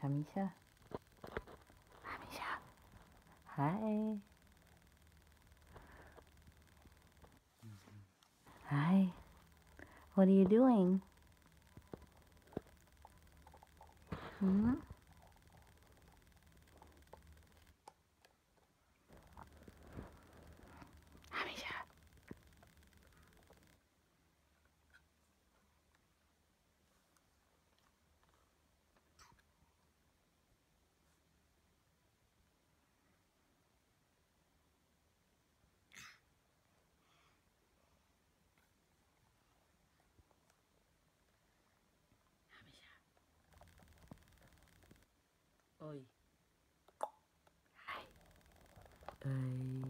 Hamisha. Hamisha. Hi. Hi. What are you doing? Hmm? Hamisha. Hamisha. Oi. Hi. Oi.